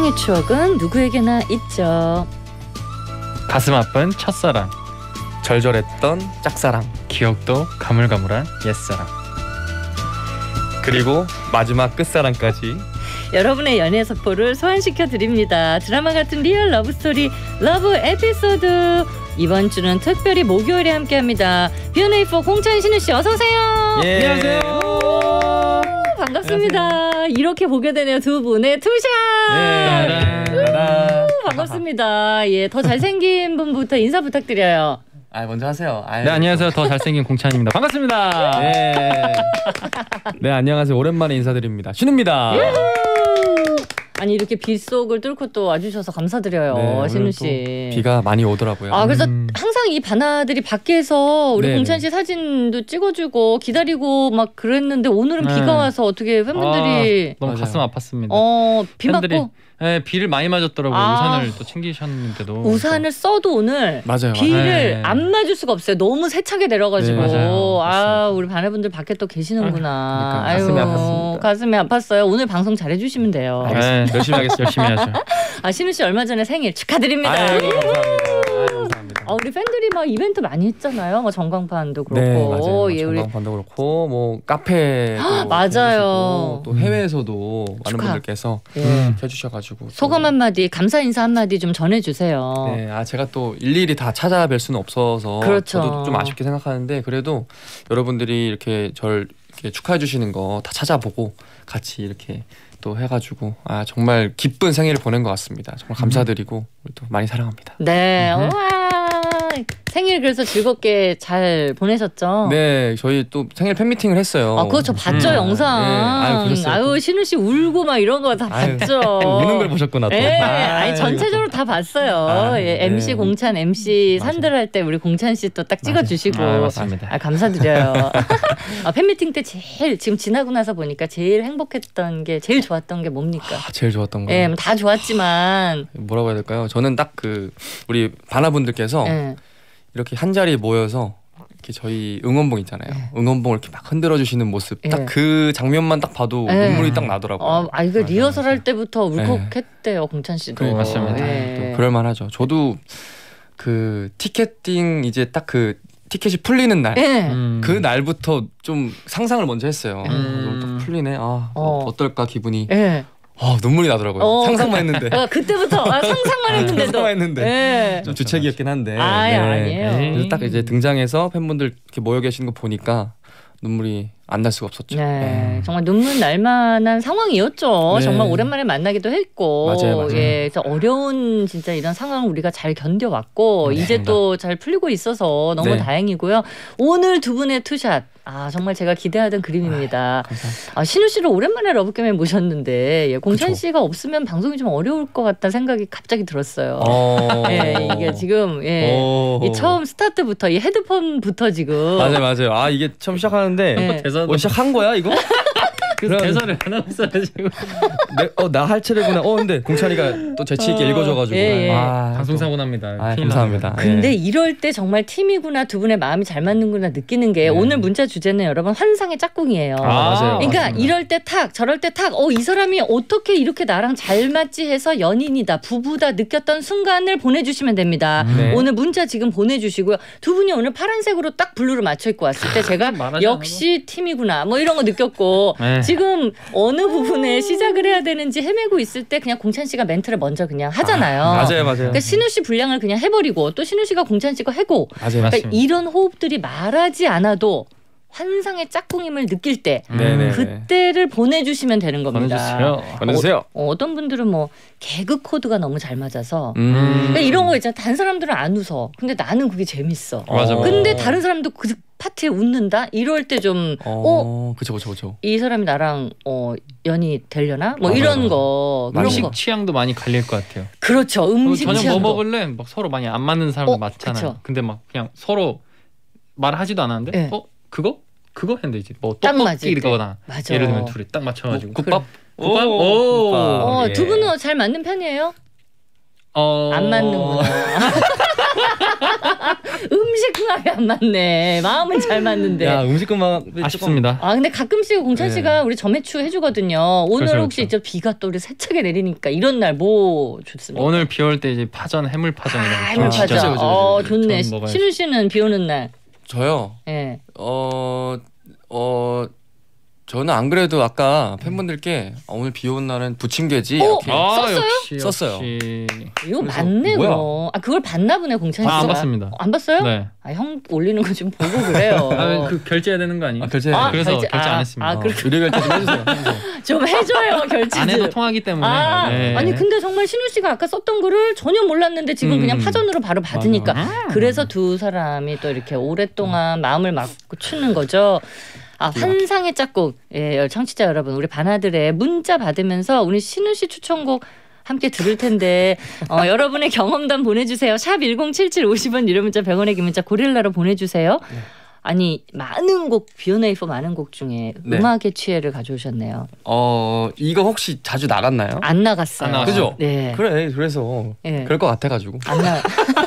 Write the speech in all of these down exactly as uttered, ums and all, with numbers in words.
사랑의 추억은 누구에게나 있죠. 가슴 아픈 첫사랑, 절절했던 짝사랑, 기억도 가물가물한 옛사랑, 그리고 마지막 끝사랑까지 여러분의 연애 속보를 소환시켜 드립니다. 드라마 같은 리얼 러브스토리 러브 에피소드. 이번 주는 특별히 목요일에 함께합니다. 비오네이포 공찬 신우씨 어서오세요. 예. 안녕하세요. 반갑습니다. 안녕하세요. 이렇게 보게 되네요. 두 분의 투샷. 예. 반갑습니다. 예, 더 잘생긴 분부터 인사 부탁드려요. 아 먼저 하세요. 아유. 네, 안녕하세요. 더 잘생긴 공찬입니다. 반갑습니다. 네. 네, 안녕하세요. 오랜만에 인사드립니다. 신우입니다. 아니 이렇게 빗속을 뚫고 또 와주셔서 감사드려요. 네, 신우 씨. 비가 많이 오더라고요. 아 그래서 음. 항상 이 바나들이 밖에서 우리 네네. 공찬 씨 사진도 찍어주고 기다리고 막 그랬는데 오늘은 네. 비가 와서 어떻게 팬분들이 아, 너무 맞아요. 가슴 아팠습니다. 어, 비 팬들이 맞고 네, 비를 많이 맞았더라고요. 아. 우산을 또 챙기셨는데도 우산을 써도 오늘 맞아요. 비를 네. 안 맞을 수가 없어요. 너무 세차게 내려가지고. 네, 맞아요. 아 우리 바나분들 밖에 또 계시는구나. 아, 그러니까 아유, 가슴이 아팠습니다. 가슴이 아팠어요. 오늘 방송 잘해주시면 돼요. 네, 열심히 하겠습니다. 열심히 해야죠. 아 신우 씨 얼마 전에 생일 축하드립니다. 아유, 감사합니다. 아유, 감사합니다. 아, 우리 팬들이 막 이벤트 많이 했잖아요. 뭐 전광판도 그렇고. 네, 맞아요. 예, 우리 전광판도 그렇고 뭐 카페도 맞아요. 해주시고, 또 해외에서도 많은 축하. 분들께서 예. 음. 해주셔가지고 또 소감 한마디, 감사 인사 한마디 좀 전해주세요. 네, 아 제가 또 일일이 다 찾아뵐 수는 없어서 그렇죠. 저도 좀 아쉽게 생각하는데 그래도 여러분들이 이렇게 절 이렇게 축하해 주시는 거 다 찾아보고 같이 이렇게 또 해가지고 아 정말 기쁜 생일을 보낸 것 같습니다. 정말 감사드리고 우리 또 많이 사랑합니다. 네, 음흠. 우와. 생일 그래서 즐겁게 잘 보내셨죠? 네, 저희 또 생일 팬미팅을 했어요. 아, 그거 저 봤죠, 음. 영상. 네, 아유, 보셨어요, 아유, 또? 신우 씨 울고 막 이런 거 다 아유, 봤죠. 우는 걸 보셨구나 또. 네, 아, 아니 전체적으로 다 봤어요. 아, 예, 네. 엠씨 공찬, 엠씨 맞아요. 산들 할 때 우리 공찬 씨 또 딱 찍어주시고. 아, 맞습니다. 아, 감사드려요. 아, 팬미팅 때 제일 지금 지나고 나서 보니까 제일 행복했던 게 제일 좋았던 게 뭡니까? 아, 제일 좋았던 거. 예, 뭐다 좋았지만. 뭐라고 해야 될까요? 저는 딱 그 우리 바나분들께서 예. 이렇게 한 자리에 모여서 이렇게 저희 응원봉 있잖아요. 응원봉을 이렇게 막 흔들어 주시는 모습, 예. 딱 그 장면만 딱 봐도 예. 눈물이 딱 나더라고요. 어, 아 이거 맞아, 리허설 맞아. 할 때부터 울컥했대요, 공찬 씨도. 네, 맞습니다. 예. 또 그럴만하죠. 저도 그 티켓팅 이제 딱 그 티켓이 풀리는 날, 예. 음. 그 날부터 좀 상상을 먼저 했어요. 음. 또 풀리네. 아 어. 어떨까 기분이. 예. 아 눈물이 나더라고요. 어, 상상만 했는데. 아, 그때부터 아, 상상만 했는데도. 상상만 했는데. 예. 좀 주책이었긴 한데. 아예 아니에요. 네. 그래서 딱 이제 등장해서 팬분들 이렇게 모여 계시는 거 보니까 눈물이 안 날 수가 없었죠. 네, 정말 눈물 날 만한 상황이었죠. 네. 정말 오랜만에 만나기도 했고, 맞아요, 맞아요. 예, 그래서 어려운 진짜 이런 상황 우리가 잘 견뎌왔고, 네, 이제 또 잘 풀리고 있어서 너무 네. 다행이고요. 오늘 두 분의 투샷, 아 정말 제가 기대하던 그림입니다. 감사합니다. 아, 신우 씨를 오랜만에 러브게임에 모셨는데, 예, 공찬 그쵸. 씨가 없으면 방송이 좀 어려울 것 같다는 생각이 갑자기 들었어요. 어. 예, 이게 지금 예, 오. 이 처음 스타트부터 이 헤드폰부터 지금 맞아요, 맞아요. 아 이게 처음 시작하는데 네. 대사 어, 시작한 거야 이거? 그래서 그럼- 대사를 안 하고 있어가지고 어나 할 차례구나. 어 근데 공찬이가 또 재치 있게 어, 읽어줘가지고. 예, 예. 아, 방송 또- 사고 납니다. 아, 큰일 감사합니다. 납니다. 근데 예. 이럴 때 정말 팀이구나 두 분의 마음이 잘 맞는구나 느끼는 게 네. 오늘 문자 주제는 여러분 환상의 짝꿍이에요. 아, 맞아요. 그러니까 맞습니다. 이럴 때 탁 저럴 때 탁 어 이 사람이 어떻게 이렇게 나랑 잘 맞지 해서 연인이다 부부다 느꼈던 순간을 보내주시면 됩니다. 네. 오늘 문자 지금 보내주시고요. 두 분이 오늘 파란색으로 딱 블루를 맞춰 입고 왔을 때 제가 말하지 역시 팀이구나 뭐 이런 거 느꼈고 네. 지금 어느 부분에 시작을 해야 되는지 헤매고 있을 때 그냥 공찬 씨가 멘트를 먼저 그냥 하잖아요. 맞아요, 맞아요. 그러니까 신우 씨 분량을 그냥 해버리고 또 신우 씨가 공찬 씨가 해고 맞아요. 그러니까 맞습니다. 이런 호흡들이 말하지 않아도 환상의 짝꿍임을 느낄 때 네네. 그때를 보내주시면 되는 겁니다. 보내주세요. 보내주세요. 어, 어떤 분들은 뭐 개그 코드가 너무 잘 맞아서 음. 그러니까 이런 거 있잖아. 다른 사람들은 안 웃어. 근데 나는 그게 재밌어. 맞아, 맞아. 근데 다른 사람도 그 파트에 웃는다? 이럴 때 좀 어? 어, 그쵸, 그쵸, 그쵸. 이 사람이 나랑 어, 연이 되려나? 뭐 맞아요, 이런 맞아요. 거 그런 음식 거. 취향도 많이 갈릴 것 같아요. 그렇죠. 음식 저녁 취향도. 뭐 먹을래? 막 서로 많이 안 맞는 사람도 어, 많잖아요. 그쵸. 근데 막 그냥 서로 말하지도 않았는데 네. 어 그거 그거 했는데 이제 뭐 딱 맞을 때. 떡볶이거나 맞아. 예를 들면 둘이 딱 맞춰가지고 국밥? 국밥? 오, 오. 국밥. 어, 예. 두 분은 잘 맞는 편이에요? 어... 안 맞는구나. 음식 궁합이 안 맞네. 마음은 잘 맞는데. 야 음식금방 아쉽습니다. 아 근데 가끔씩 공찬 씨가 네. 우리 점액추 해주거든요. 오늘 그렇죠, 혹시 그렇죠. 저 비가 또 우리 세차게 내리니까 이런 날 뭐 좋습니까? 오늘 비 올 때 이제 파전 해물 아, 파전이라고. 해물파전. 그죠, 그죠, 그죠. 어 좋네. 전 먹어야지. 신우 씨는 비 오는 날. 저요. 예. 어, 어, 저는 안 그래도 아까 팬분들께 어, 오늘 비 오는 날은 부침개지 이렇게 아, 썼어요? 역시, 썼어요. 역시. 이거 그래서 맞네 뭐야? 그럼. 아 그걸 봤나 보네 공찬 씨가. 아, 안 봤습니다. 어, 안 봤어요? 네. 아 형 올리는 거 좀 보고 그래요. 아, 그 결제해야 되는 거 아니에요? 아, 결제. 아, 그래서 결제- 결제 아, 안 했습니다. 아, 어, 그렇게- 의뢰 결제 좀 해주세요. 좀 해줘요 결제. 안 해도 통하기 때문에. 아 네. 아니 근데 정말 신우 씨가 아까 썼던 거를 전혀 몰랐는데 지금 음. 그냥 파전으로 바로 받으니까 맞아. 그래서 두 사람이 또 이렇게 오랫동안 마음을 맞고 추는 거죠. 아 환상의 짝꿍. 예 청취자 여러분 우리 반아들의 문자 받으면서 우리 신우 씨 추천곡 함께 들을 텐데 어, 여러분의 경험담 보내주세요. 샵 일공칠칠 오십 원 유료 문자 백 원의 긴 문자 고릴라로 보내주세요. 네. 아니 많은 곡 비오네이퍼 많은 곡 중에 네. 음악의 취해를 가져오셨네요. 어, 이거 혹시 자주 나갔나요? 안 나갔어요. 안 나갔어요. 그죠? 네. 그래, 그래서 예. 그럴 것 같아가지고. 안 나.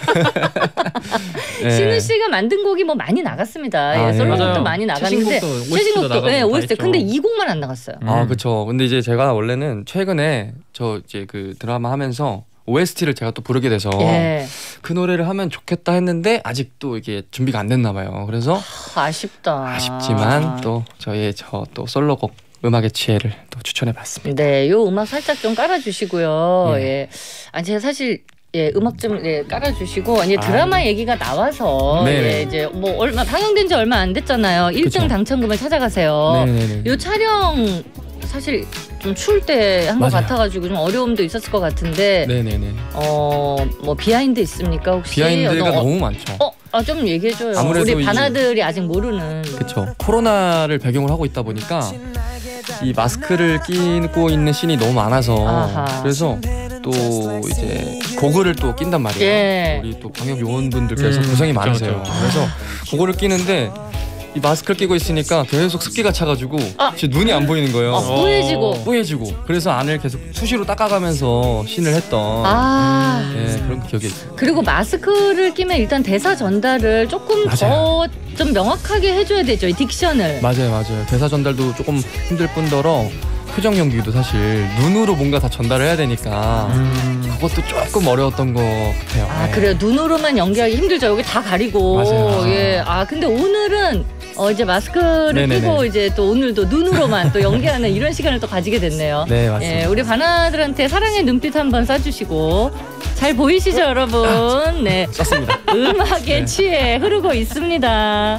네. 신우 씨가 만든 곡이 뭐 많이 나갔습니다. 아, 예, 예. 솔로곡도 맞아요. 많이 나갔는데 최신곡도 오에스티도 나가고 예, 다 오에스티. 했죠. 근데 이 곡만 안 나갔어요. 음. 아, 그쵸. 근데 이제 제가 원래는 최근에 저 이제 그 드라마 하면서 오에스티를 제가 또 부르게 돼서 예. 그 노래를 하면 좋겠다 했는데 아직도 이게 준비가 안 됐나 봐요. 그래서 아, 아쉽다. 아쉽지만 또 저의 저 또 솔로곡 음악의 취해를 또 추천해봤습니다. 네, 요 음악 살짝 좀 깔아주시고요. 예. 예. 아니 제가 사실 예 음악 좀 예, 깔아주시고 이제 드라마 아. 얘기가 나와서 네네. 예, 이제 뭐 얼마 방영된 지 얼마 안 됐잖아요. 일 등 그쵸. 당첨금을 찾아가세요. 네네네. 요 촬영 사실 좀 추울 때 한 것 맞아요. 같아가지고 좀 어려움도 있었을 것 같은데 네네네. 어뭐 비하인드 있습니까 혹시? 비하인드가 어떤- 너무 많죠. 어, 아, 좀 얘기해줘요. 아무래도 우리 이제- 반아들이 아직 모르는. 그쵸. 코로나를 배경으로 하고 있다 보니까 이 마스크를 끼고 있는 씬이 너무 많아서 아하. 그래서 또 이제 고글을 또 낀단 말이에요. 예. 우리 또 방역 요원분들께서 음, 고생이 그쵸, 많으세요. 그쵸. 그래서 고글을 끼는데 이 마스크를 끼고 있으니까 계속 습기가 차가지고 아. 제 눈이 안 보이는 거예요. 어, 뿌얘지고. 뿌얘지고. 그래서 안을 계속 수시로 닦아가면서 씬을 했던 아. 예, 그런 기억이 있어요. 그리고 마스크를 끼면 일단 대사 전달을 조금 더 맞아요. 좀 명확하게 해줘야 되죠. 이 딕션을. 맞아요, 맞아요. 대사 전달도 조금 힘들 뿐더러 표정 연기도 사실 눈으로 뭔가 다 전달을 해야 되니까 음. 그것도 조금 어려웠던 것 같아요. 아 네. 그래요. 눈으로만 연기하기 힘들죠. 여기 다 가리고. 맞아요, 맞아요. 예. 아 근데 오늘은 어 이제 마스크를 네네네. 끼고 이제 또 오늘도 눈으로만 또 연기하는 이런 시간을 또 가지게 됐네요. 네, 맞습니다. 예, 우리 반아들한테 사랑의 눈빛 한번 쏴주시고 잘 보이시죠, 여러분? 네. 썼습니다. 음악에 네. 취해 흐르고 있습니다.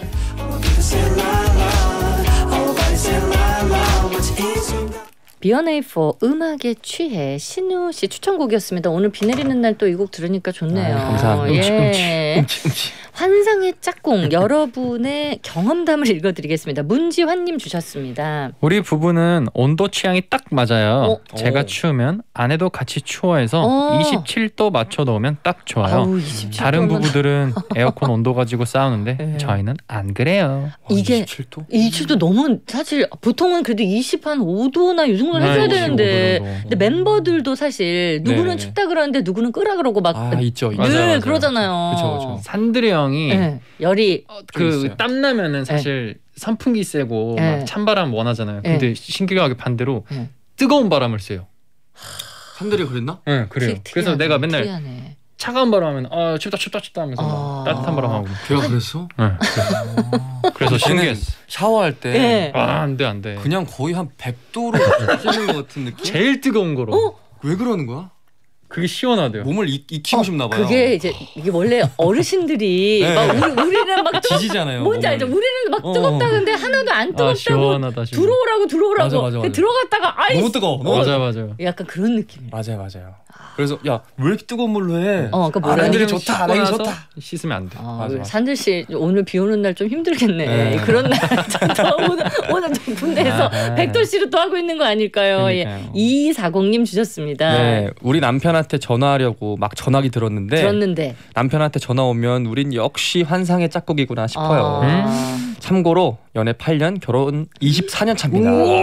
비어네이포 음악에 취해 신우 씨 추천곡이었습니다. 오늘 비 내리는 날 또 이 곡 들으니까 좋네요. 아, 감사합니다. 예. 음치, 음치. 환상의 짝꿍 여러분의 경험담을 읽어드리겠습니다. 문지환님 주셨습니다. 우리 부부는 온도 취향이 딱 맞아요. 어? 제가 오. 추우면 아내도 같이 추워해서 어. 이십칠 도 맞춰 놓으면 딱 좋아요. 아우, 이십칠 다른 도면 부부들은 에어컨 온도 가지고 싸우는데 네. 저희는 안 그래요. 와, 이게- 이십칠 도? 이십칠도 너무 사실 보통은 그래도 이십오 도나 이 정도는 네, 해줘야 이십오 도 되는데 정도. 근데 멤버들도 사실 누구는 네. 춥다 그러는데 누구는 끄라 그러고 막 아, 있죠. 늘 맞아요, 맞아요. 그러잖아요. 그쵸, 그쵸. 산들이 형이 네, 열이 좀 그 있어요. 땀 나면은 사실 선풍기 쐬고 네. 막 찬바람 원하잖아요. 네. 근데 신기하게 반대로 네. 뜨거운 바람을 쐬요. 산들이 그랬나? 네, 그래요. 특- 그래서 특이하네, 내가 맨날 특이하네. 차가운 바람 하면 아 춥다 춥다 춥다 하면서 아. 막 따뜻한 바람 하고. 걔가 그랬어? 네, 그래서, 그래서 걔는 신기했어. 샤워할 때 네. 아 안돼 안돼. 그냥 거의 한 백 도로 찌는 것 같은 느낌? 제일 뜨거운 거로. 어? 왜 그러는 거야? 그게 시원하대요. 몸을 익, 익히고 어, 싶나 봐요. 그게 이제 이게 원래 어르신들이 네. 막 우리, 우리는 막 뜨겁, 지지잖아요. 뭔지 몸을. 알죠? 우리는 막 어. 뜨겁다는데 하나도 안 아 뜨겁다고 시원하다 시원. 들어오라고 들어오라고 맞아, 맞아, 근데 맞아. 들어갔다가 아이 너무 뜨거워. 너무 맞아 맞아요. 약간 그런 느낌이에요. 맞아요, 맞아요. 그래서 야 왜 이렇게 뜨거운 물로 해? 어, 그러니까 뭐라 아, 해야 랑이 되지? 좋다, 랑이 좋다. 씻으면 안 돼. 아, 맞아, 우리 맞아. 산들 씨 오늘 비 오는 날 좀 힘들겠네. 네. 그런 날더 오늘 오늘 좀 군대에서 아하. 백돌씨로 또 하고 있는 거 아닐까요? 예. 그러니까요. 이사공님 주셨습니다. 네, 우리 남편한테 전화하려고 막 전화기 들었는데 들었는데 남편한테 전화 오면 우린 역시 환상의 짝꿍이구나 싶어요. 아. 참고로 연애 팔 년, 결혼 이십사 년 차입니다. 우와.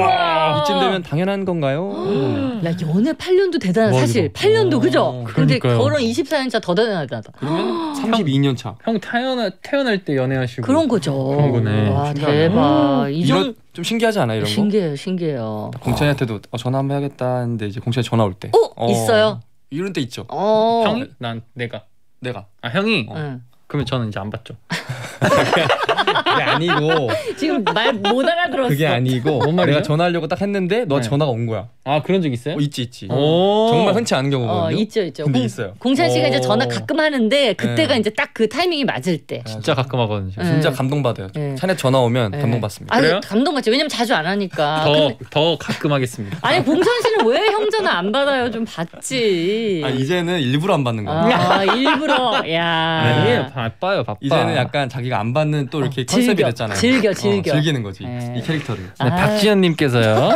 와. 이쯤 되면 당연한 건가요? 야 연애 팔 년도 대단하다 와, 사실. 이거. 팔 년도 그죠? 어, 근데 그러니까요. 결혼 이십사 년 차 더 대단하다. 그러면 삼십이 년 차. 형 태어나 태어날 때 연애하시고 그런 거죠. 그런 거네. 와 신기하네. 대박. 이 이런 정 좀 신기하지 않아 이런 거? 신기해요, 신기해요. 공찬이한테도 어, 전화 한번 해야겠다 했는데 이제 공찬이 전화 올 때. 어, 있어요. 이런 때 있죠. 어. 형이? 난 내가 내가. 아 형이 어. 응. 그러면 저는 이제 안 받죠. 그게 아니고 지금 말 못 알아들었어. 그게 아니고 뭔 말이야? 내가 전화하려고 딱 했는데 너 네. 전화가 온 거야. 아 그런 적 있어요? 어, 있지 있지. 오. 정말 흔치 않은 경우거든요. 어, 있죠, 있죠. 근데 공- 있어요. 공찬 씨가 이제 오. 전화 가끔 하는데 그때가 네. 이제 딱 그 타이밍이 맞을 때. 진짜 가끔 하거든요. 네. 진짜 감동받아요. 네. 찬에 전화 오면 네. 감동받습니다. 아니 그래요? 감동받지. 왜냐면 자주 안 하니까. 더 근데- 더 가끔 하겠습니다. 아니 공찬 씨는 왜 형 전화 안 받아요? 좀 받지. 아, 이제는 일부러 안 받는 거야. 아, 일부러. 야. 아니에요, 바빠요, 바빠. 이제는 약간 자기가 안 받는 또 이렇게 어, 컨셉이 즐겨, 됐잖아요. 즐겨, 즐겨. 어, 즐기는 거지. 네. 이 캐릭터를. 네, 아. 박지현님께서요.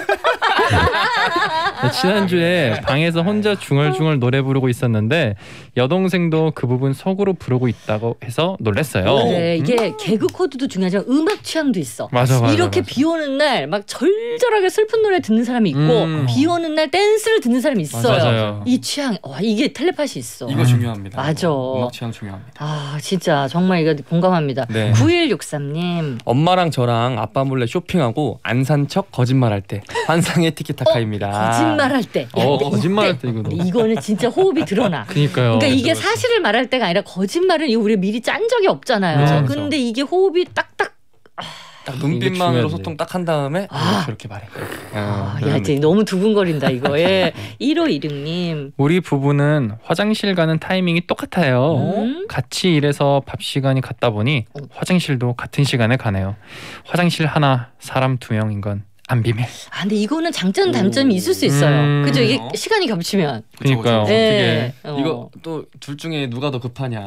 네, 지난주에 방에서 혼자 중얼중얼 노래 부르고 있었는데 여동생도 그 부분 속으로 부르고 있다고 해서 놀랐어요. 그래, 음? 이게 개그 코드도 중요하지만 음악 취향도 있어. 맞아, 맞아, 이렇게 맞아. 비 오는 날 막 절절하게 슬픈 노래 듣는 사람이 있고 음. 비 오는 날 댄스를 듣는 사람이 있어요. 맞아요. 이 취향, 와 이게 텔레파시 있어. 이거 중요합니다. 맞아. 음악 취향 중요합니다. 아 진짜 정말 이거 공감합니다. 네. 구일육삼 님. 엄마랑 저랑 아빠 몰래 쇼핑하고 안 산 척 거짓말할 때 환상의 티키타카입니다. 거짓말할 때. 어, 야, 거짓말할 이때. 때 이거. 근데 이거는 진짜 호흡이 드러나. 그니까요. 그러니까 이게 그렇죠, 그렇죠. 사실을 말할 때가 아니라 거짓말은 이거 우리 미리 짠 적이 없잖아요. 그렇죠, 그렇죠. 근데 이게 호흡이 딱딱. 딱 이게 눈빛만으로 중요하지. 소통 딱 한 다음에 아. 이렇게 이렇게 말해. 아, 어, 야, 이제 너무 두근거린다 이거. 예. 일오이육 님. 우리 부부는 화장실 가는 타이밍이 똑같아요. 음? 같이 일해서 밥 시간이 같다 보니 어. 화장실도 같은 시간에 가네요. 화장실 하나 사람 두 명인 건 안 비밀. 아, 근데 이거는 장점 단점이 있을 수 있어요. 음. 그죠? 이게 어? 시간이 겹치면. 그쵸, 그쵸. 그러니까요. 예. 어. 이거 또 둘 중에 누가 더 급하냐.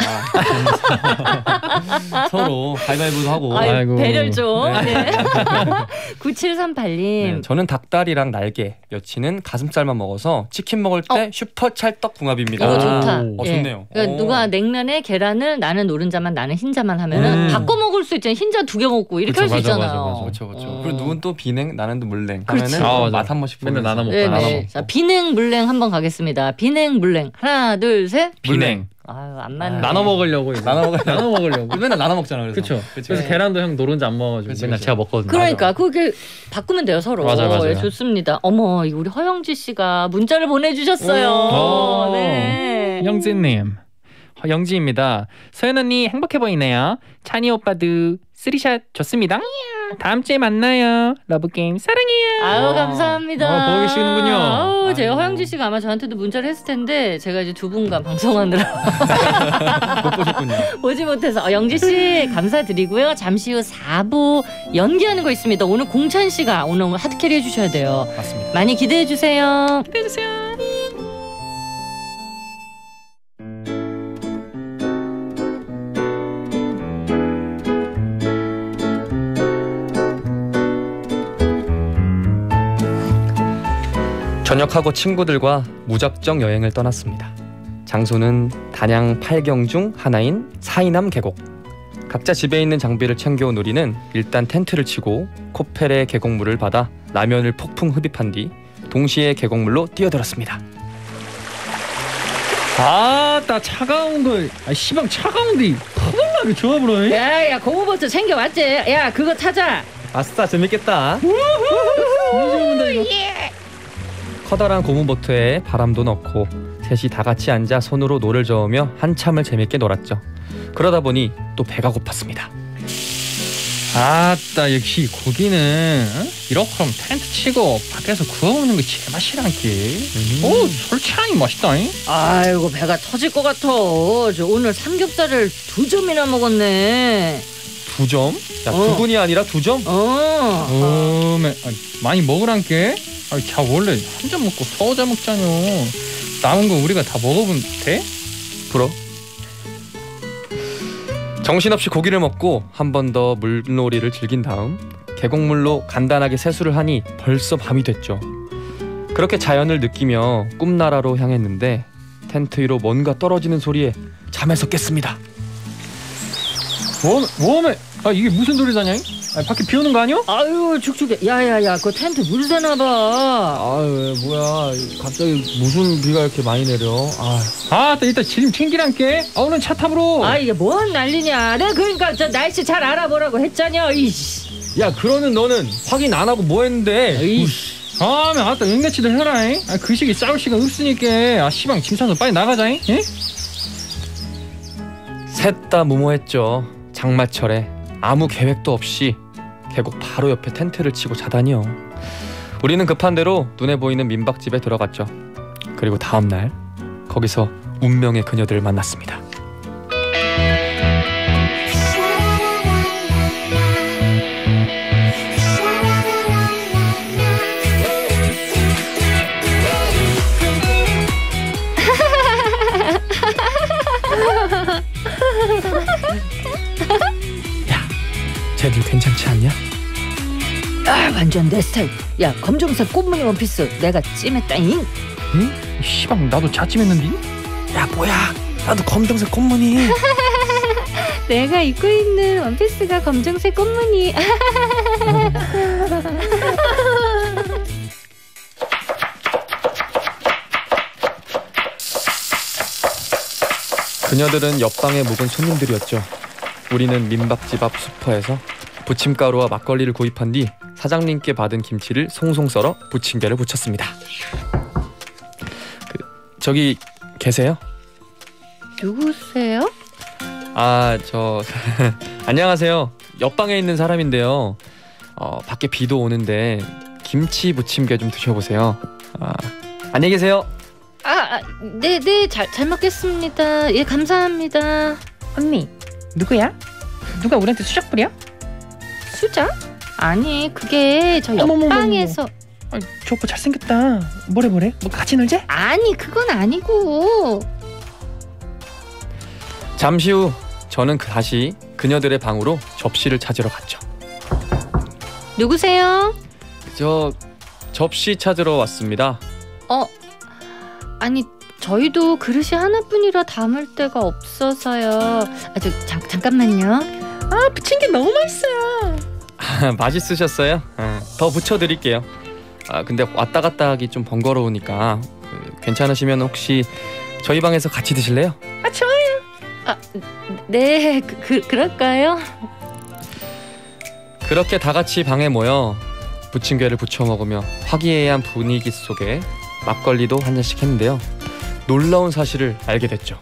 서로 가위바위보도 하고. 아유, 아이고. 배려를 좀. 네. 네. 구칠삼팔 님. 네, 저는 닭다리랑 날개, 여친은 가슴살만 먹어서 치킨 먹을 때 슈퍼 찰떡궁합입니다. 이거 좋다. 어, 예. 좋네요. 그러니까 오. 누가 냉면에 계란을 나는 노른자만 나는 흰자만 하면은 음. 바꿔 먹을 수 있잖아요. 흰자 두 개 먹고 이렇게 그쵸, 할 수 맞아, 있잖아요. 맞아, 맞아. 그렇죠, 그렇죠. 어. 그리고 누군 또 비냉, 나는 또 물냉 그렇지. 하면은 아, 맞아. 맛 한 번씩 맨날 보면서. 나눠 먹고 네, 나눠 네. 먹고. 자, 비냉 물냉 한번 가겠습니다. 비냉 물냉 하나 둘 셋. 비냉. 아유 안 맞네. 나눠 먹으려고 이거. 나눠 먹으려고. 나눠 먹으려고. 맨날 나눠 먹잖아. 그래서. 그렇죠. 그쵸. 그래서 네. 계란도 형 노른자 안 먹어가지고 그치, 맨날 그치. 제가 먹거든요. 그러니까 그게 바꾸면 돼요 서로. 맞아요, 맞아요. 예, 좋습니다. 어머 이거 우리 허영지 씨가 문자를 보내주셨어요. 오. 네. 영지님. 영지입니다. 서연 언니 행복해 보이네요. 찬이 오빠도 쓰리샷 좋습니다. 다음 주에 만나요. 러브게임 사랑해요. 아유 와. 감사합니다. 아, 보고 계시는군요. 아우, 제가 아이고. 허영지 씨가 아마 저한테도 문자를 했을 텐데 제가 이제 두 분과 방송하느라 못 보셨군요. 보지 못해서 어, 영지 씨 감사드리고요. 잠시 후 사 부 연기하는 거 있습니다. 오늘 공찬 씨가 오늘 하드캐리 해주셔야 돼요. 맞습니다. 많이 기대해 주세요. 기대해 주세요. 전역하고 친구들과 무작정 여행을 떠났습니다. 장소는 단양 팔 경 중 하나인 사이남 계곡. 각자 집에 있는 장비를 챙겨온 우리는 일단 텐트를 치고 코펠의 계곡물을 받아 라면을 폭풍 흡입한 뒤 동시에 계곡물로 뛰어들었습니다. 아따 차가운 거. 아 시방 차가운데 허벌나게 좋아 보여. 야야 고무버터 챙겨왔지? 야 그거 찾아. 아싸 재밌겠다. 이제부터 이거. 커다란 고무보트에 바람도 넣고 셋이 다 같이 앉아 손으로 노를 저으며 한참을 재밌게 놀았죠. 그러다 보니 또 배가 고팠습니다. 아따 역시 고기는 어? 이렇게 그럼 텐트 치고 밖에서 구워 먹는 게 제맛이란게. 오 솔찬히 맛있다잉. 아이고 배가 터질 것 같아. 저 오늘 삼겹살을 두 점이나 먹었네. 두 점? 야, 어. 두 분이 아니라 두 점? 어. 어메 아니, 많이 먹으란게. 아니 자 원래 한 점 먹고 서자 먹자뇨. 남은 거 우리가 다 먹어보면 돼? 불어. 정신없이 고기를 먹고 한 번 더 물놀이를 즐긴 다음 계곡물로 간단하게 세수를 하니 벌써 밤이 됐죠. 그렇게 자연을 느끼며 꿈나라로 향했는데 텐트 위로 뭔가 떨어지는 소리에 잠에서 깼습니다. 뭐 뭐메? 아 이게 무슨 소리다냐? 아니, 밖에 비 오는 거 아니야? 아유 죽죽해. 야야야 그 텐트 물 새나 봐. 아왜 뭐야 갑자기 무슨 비가 이렇게 많이 내려. 아, 아, 또 일단 짐 챙기란게. 아, 오늘 차 타보러. 아 이게 뭔 난리냐. 내가 그러니까 저 날씨 잘 알아보라고 했잖여. 이씨. 야 그러는 너는 확인 안 하고 뭐 했는데. 이씨. 아, 면 아따 응대치들 해라잉. 아, 그 시기 싸울 시간 없으니까. 아, 시방 짐 싸서 빨리 나가자잉. 예? 셋 다 무모했죠. 장마철에 아무 계획도 없이 계곡 바로 옆에 텐트를 치고 자다니요. 우리는 급한 대로 눈에 보이는 민박집에 들어갔죠. 그리고 다음 날 거기서 운명의 그녀들을 만났습니다. 쟤들 괜찮지 않냐? 아 완전 내 스타일. 야 검정색 꽃무늬 원피스 내가 찜했다잉. 응? 시방 나도 자찜했는데? 야 뭐야 나도 검정색 꽃무늬. 내가 입고 있는 원피스가 검정색 꽃무늬. 그녀들은 옆방에 묵은 손님들이었죠. 우리는 민박집 앞 슈퍼에서 부침가루와 막걸리를 구입한 뒤 사장님께 받은 김치를 송송 썰어 부침개를 부쳤습니다. 그, 저기 계세요? 누구세요? 아, 저 안녕하세요. 옆방에 있는 사람인데요. 어, 밖에 비도 오는데 김치 부침개 좀 드셔보세요. 아, 안녕히 계세요. 아, 네, 네, 잘, 잘 먹겠습니다. 예, 감사합니다. 언니 누구야? 누가 우리한테 수작 부려? 수작? 아니, 그게 저 어머머머머. 옆방에서. 아, 저 오빠 잘생겼다. 뭐래 뭐래? 뭐 같이 놀자? 아니, 그건 아니고. 잠시 후 저는 그- 다시 그녀들의 방으로 접시를 찾으러 갔죠. 누구세요? 저 접시 찾으러 왔습니다. 어, 아니, 저희도 그릇이 하나뿐이라 담을 데가 없어서요. 아, 저 잠, 잠깐만요. 아 부침개 너무 맛있어요. 맛있으셨어요? 아, 더 부쳐드릴게요. 아 근데 왔다 갔다 하기 좀 번거로우니까 그, 괜찮으시면 혹시 저희 방에서 같이 드실래요? 아 좋아요. 아, 네, 그, 그 그럴까요? 그렇게 다 같이 방에 모여 부침개를 부쳐 먹으며 화기애애한 분위기 속에 막걸리도 한 잔씩 했는데요. 놀라운 사실을 알게 됐죠.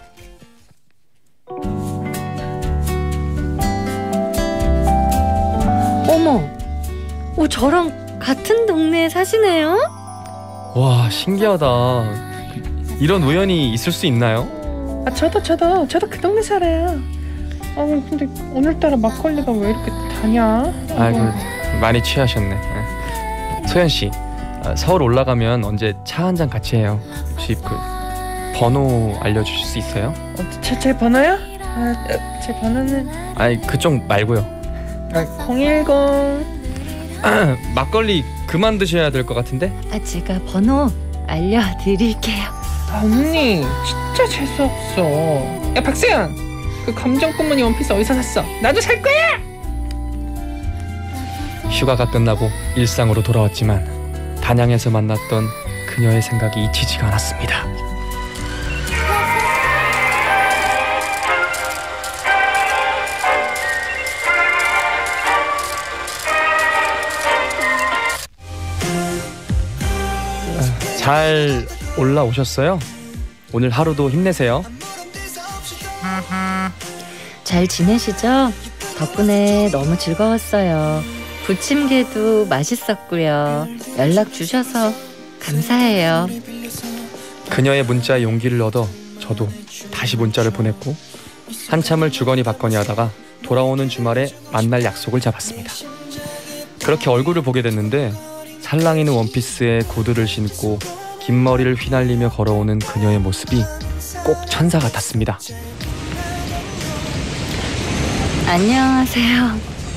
어머, 오, 저랑 같은 동네에 사시네요? 와 신기하다. 이런 우연이 있을 수 있나요? 아 저도 저도 저도 그 동네 살아요. 아 근데 오늘따라 막걸리가 왜 이렇게 다냐? 아이고 많이 취하셨네. 예. 소연 씨, 아, 서울 올라가면 언제 차 한 잔 같이 해요. 혹시 그 번호 알려주실 수 있어요? 어, 제, 제 번호요? 아, 어, 제 번호는 아니 그쪽 말고요. 아, 공일공. 막걸리 그만 드셔야 될 것 같은데? 아, 제가 번호 알려드릴게요. 아 언니 진짜 재수 없어. 야 박세현, 그 검정 꽃무늬 원피스 어디서 샀어? 나도 살 거야. 휴가가 끝나고 일상으로 돌아왔지만 단양에서 만났던 그녀의 생각이 잊히지가 않았습니다. 잘 올라오셨어요? 오늘 하루도 힘내세요. 잘 지내시죠? 덕분에 너무 즐거웠어요. 부침개도 맛있었고요. 연락 주셔서 감사해요. 그녀의 문자에 용기를 얻어 저도 다시 문자를 보냈고 한참을 주거니 받거니 하다가 돌아오는 주말에 만날 약속을 잡았습니다. 그렇게 얼굴을 보게 됐는데 살랑이는 원피스에 구두를 신고 긴 머리를 휘날리며 걸어오는 그녀의 모습이 꼭 천사 같았습니다. 안녕하세요.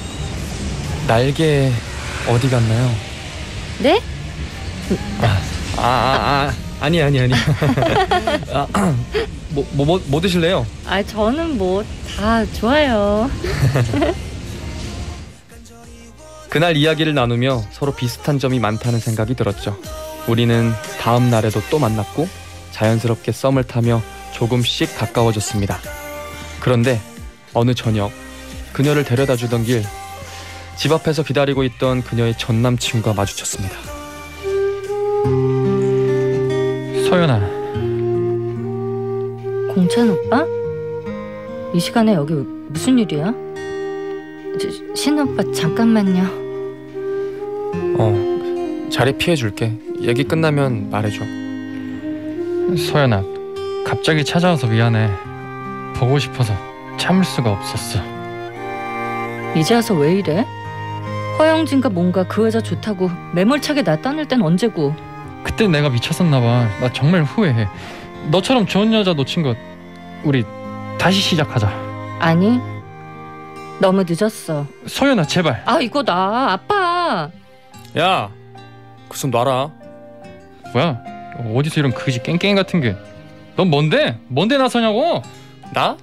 날개 어디 갔나요? 네? 아, 아, 아, 아 아니 아니 아니. 아, 뭐, 뭐, 뭐, 뭐 드실래요? 아, 저는 뭐 다 좋아요. 그날 이야기를 나누며 서로 비슷한 점이 많다는 생각이 들었죠. 우리는 다음 날에도 또 만났고 자연스럽게 썸을 타며 조금씩 가까워졌습니다. 그런데 어느 저녁 그녀를 데려다 주던 길 집 앞에서 기다리고 있던 그녀의 전 남친과 마주쳤습니다. 소연아, 공찬 오빠? 이 시간에 여기 무슨 일이야? 저, 신 오빠 잠깐만요. 어, 자리 피해줄게. 얘기 끝나면 말해줘. 소연아, 갑자기 찾아와서 미안해. 보고 싶어서 참을 수가 없었어. 이제 와서 왜 이래? 허영진과 뭔가 그 여자 좋다고 매몰차게 나 떠날 땐 언제고. 그때 내가 미쳤었나 봐. 나 정말 후회해. 너처럼 좋은 여자 놓친 것 우리 다시 시작하자. 아니, 너무 늦었어. 소연아, 제발. 아, 이거 나 아빠. 야, 그 손 놔라. 뭐야? 어디서 이런 그지 깽깽이 같은 게. 넌 뭔데? 뭔데 나서냐고? 나?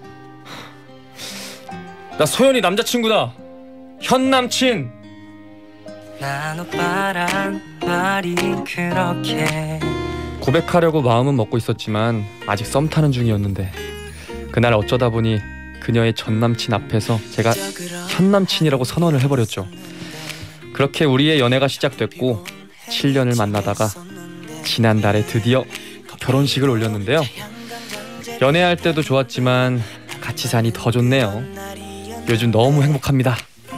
나 소연이 남자친구다. 현 남친. 난 오빠란 말이 그렇게 고백하려고 마음은 먹고 있었지만 아직 썸 타는 중이었는데 그날 어쩌다 보니 그녀의 전 남친 앞에서 제가 현 남친이라고 선언을 해버렸죠. 그렇게 우리의 연애가 시작됐고 칠 년을 만나다가 지난달에 드디어 결혼식을 올렸는데요. 연애할 때도 좋았지만 같이 사니 더 좋네요. 요즘 너무 행복합니다.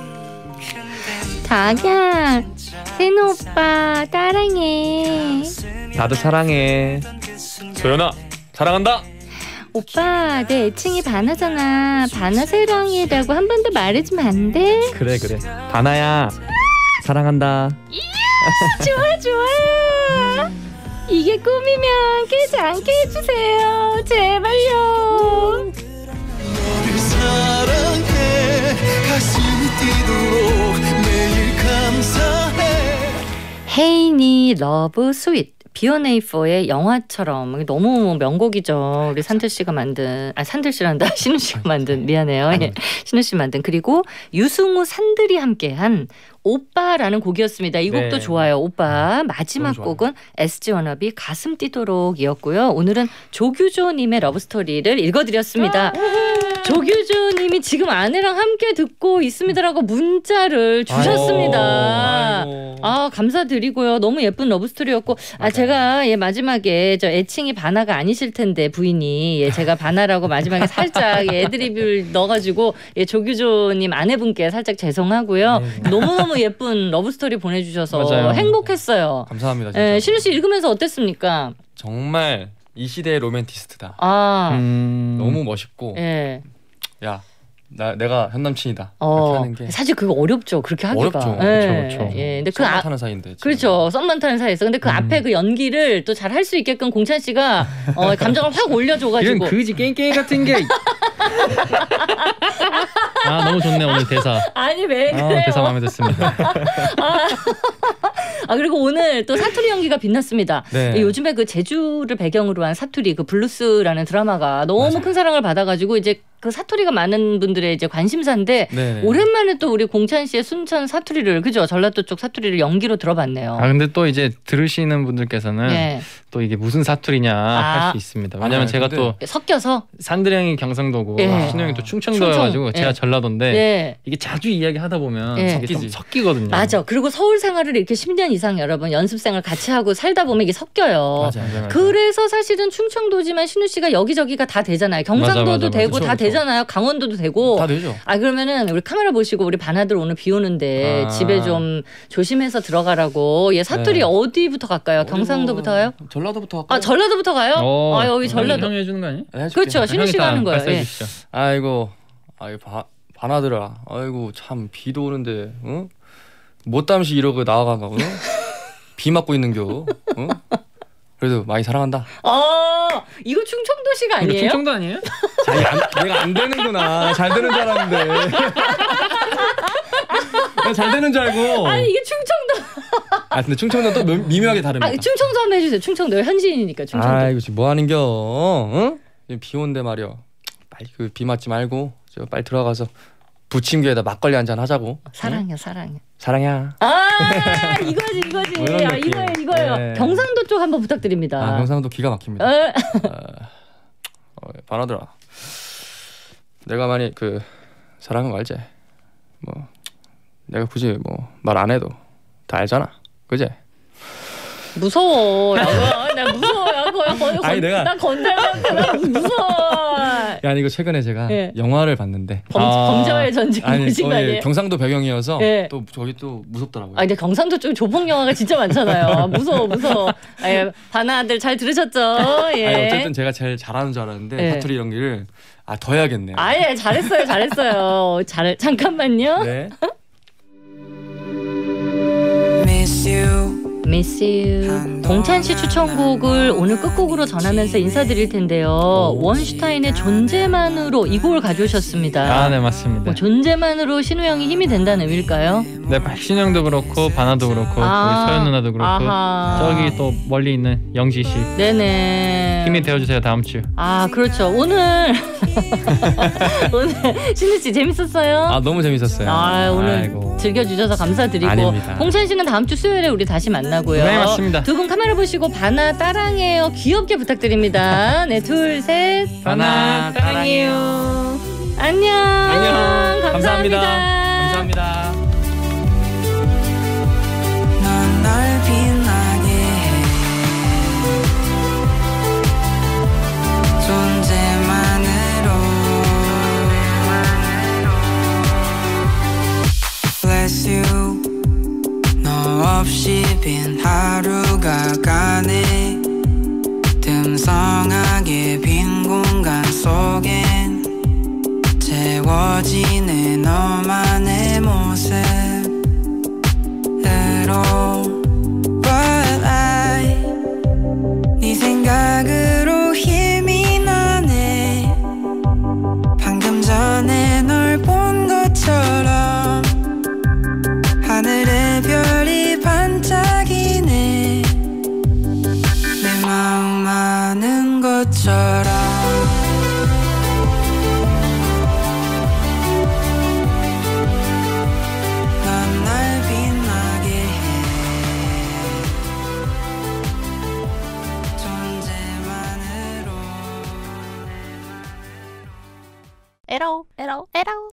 자기야, 세노 오빠 사랑해. 나도 사랑해. 소연아, 사랑한다. 오빠, 내 애칭이 바나잖아. 바나세랑이라고 한 번 더 말해주면 안 돼? 그래 그래. 바나야, 사랑한다. 좋아 좋아. 이게 꿈이면 깨지 않게 해주세요. 제발요. 너를 사랑해. 가슴이 뛰도록 매일 감사해. 헤이니 러브 스윗 비오네이포의 영화처럼 너무 명곡이죠. 우리 산들 씨가 만든 아 산들 씨란다 신우 씨가 만든 미안해요. 예. 신우 씨 만든 그리고 유승우 산들이 함께한 오빠라는 곡이었습니다. 이 곡도 네. 좋아요. 오빠 마지막 너무 좋아요. 곡은 에스지 워너비 가슴 뛰도록이었고요. 오늘은 조규조님의 러브스토리를 읽어드렸습니다. 조규조님이 지금 아내랑 함께 듣고 있습니다라고 문자를 주셨습니다. 아이고. 아 감사드리고요. 너무 예쁜 러브스토리였고 아 제가 예 마지막에 저 애칭이 바나가 아니실 텐데 부인이 예 제가 바나라고 마지막에 살짝 예, 애드립을 넣어가지고 예 조규조님 아내분께 살짝 죄송하고요. 네. 너무너무 예쁜 러브스토리 보내주셔서 맞아요. 행복했어요. 감사합니다. 진짜. 예, 신우 씨 읽으면서 어땠습니까? 정말 이 시대의 로맨티스트다. 아 음... 너무 멋있고 예. 야, 나 내가 현 남친이다. 이렇게 어, 하는 게 사실 그거 어렵죠. 그렇게 하기가. 어렵죠. 예. 그쵸, 그쵸. 예. 근데 그 썸 아, 타는 사이인데. 지금. 그렇죠. 썸만 타는 사이에서. 근데 그 음. 앞에 그 연기를 또 잘 할 수 있게끔 공찬 씨가 어, 감정을 확 이런 올려줘가지고. 그지 깽깽이 같은 게. 아 너무 좋네 오늘 대사. 아니 왜 아, 그래요? 대사 마음에 듭습니다. 아 그리고 오늘 또 사투리 연기가 빛났습니다. 네. 요즘에 그 제주를 배경으로 한 사투리 그 블루스라는 드라마가 너무 맞아요. 큰 사랑을 받아가지고 이제 그 사투리가 많은 분들의 이제 관심사인데 네. 오랜만에 또 우리 공찬 씨의 순천 사투리를 그죠? 전라도 쪽 사투리를 연기로 들어봤네요. 아 근데 또 이제 들으시는 분들께서는 네. 또 이게 무슨 사투리냐 아. 할 수 있습니다. 왜냐면 아, 제가 근데- 또 섞여서. 산들 형이 경상도고 예. 신우 형이 또 충청도여가지고 충청. 제가 예. 전라도인데 네. 이게 자주 이야기하다 보면 예. 이게 좀 섞이지. 섞이거든요. 맞아. 그리고 서울 생활을 이렇게 십 년 이상 여러분 연습생을 같이 하고 살다 보면 이게 섞여요. 맞아요. 맞아요. 그래서 사실은 충청도지만 신우 씨가 여기저기가 다 되잖아요. 경상도도 맞아, 맞아, 되고 맞아. 다 그쵸, 그쵸. 되잖아요. 강원도도 되고. 다 되죠. 아 그러면은 우리 카메라 보시고 우리 바나들 오늘 비 오는데 아. 집에 좀 조심해서 들어가라고. 예, 사투리 네. 어디부터 갈까요? 경상도부터 가요? 전라도부터 할까요? 아 전라도부터 가요? 어, 아 여기 전라도. 형이 해주는 거 아니에요? 네, 해줄게. 그렇죠. 신우 형이 씨가 다 하는 거예요. 발사해 예. 주시죠. 아이고, 아이 바 바나들아. 아이고 참 비도 오는데, 어? 못담시 이러고 나와가 어? 비 맞고 있는겨. 어? 그래도 많이 사랑한다. 아 이거 충청도시가 이거 아니에요? 충청도 아니에요? 잘 안, 내가 안 되는구나. 잘 되는 줄 알았는데. 내가 잘 되는 줄 알고. 아니 이게 충청도. 아 근데 충청도 또 미- 미묘하게 다릅니다. 아 충청도 한번 해주세요. 충청도 현지인이니까 충청도. 아이고 지금 뭐 하는겨? 어? 지금 비 오는데 말이야. 빨리 그 비 맞지 말고 저 빨리 들어가서 부침개에다 막걸리 한잔 하자고. 사랑해 사랑해. 사랑해. 아 이거지 이거지. 뭐 이런 아, 느낌. 이거예요 이거예요. 네. 경상도 쪽 한번 부탁드립니다. 아, 경상도 기가 막힙니다. 어, 어, 반하더라. 내가 많이 그 사랑한 거 알지? 뭐 내가 굳이 뭐 말 안 해도 다 알잖아. 그지? 무서워. 야구야. 나 무서워. 야구야. 거의 아니, 건, 내가- 나 건달한테 나 무서워. 야, 아니 이거 최근에 제가 예. 영화를 봤는데 범, 아. 범죄와의 전쟁 아니 보신 거 어, 예, 아니에요? 경상도 배경이어서 예. 또 저기 또 무섭더라고요. 아 근데 경상도 쪽 조폭 영화가 진짜 많잖아요. 아, 무서워 무서워. 아, 예. 바나들 잘 들으셨죠? 예. 아니 어쨌든 제가 제일 잘하는 줄 알았는데 예. 사투리 연기를 아 더 해야겠네요. 아예 잘했어요 잘했어요. 잘 잠깐만요. 네. Miss you Miss You. 공찬 씨 추천곡을 오늘 끝곡으로 전하면서 인사드릴 텐데요. 원슈타인의 존재만으로 이 곡을 가져오셨습니다. 아, 네 맞습니다. 뭐 존재만으로 신우 형이 힘이 된다는 의미일까요? 네, 박신 형도 그렇고 바나도 그렇고 아. 우리 서연 누나도 그렇고 아하. 저기 또 멀리 있는 영지 씨 네네. 힘이 되어주세요 다음 주. 아 그렇죠. 오늘 오늘 신우 씨 재밌었어요? 아 너무 재밌었어요. 아 오늘 아이고. 즐겨주셔서 감사드리고 아닙니다. 홍찬 씨는 다음 주 수요일에 우리 다시 만나고요. 네, 맞습니다. 두 분 카메라 보시고 바나 따랑해요 귀엽게 부탁드립니다. 네 둘 셋. 바나 따랑해요. 안녕. 안녕. 감사합니다. 감사합니다. 넌 날 빛나게 해 존재만으로 Bless you 너 없이 빈 하루가 가네 듬성하게 빈 공간 속엔 채워지는 너만의 모습으로 But I 네 생각으로 힘이 나네 방금 전에 널 본 것처럼 하늘의 별이 반짝이네 내 마음 아는 것처럼 넌 날 빛나게 해 존재만으로 에러 에러 에러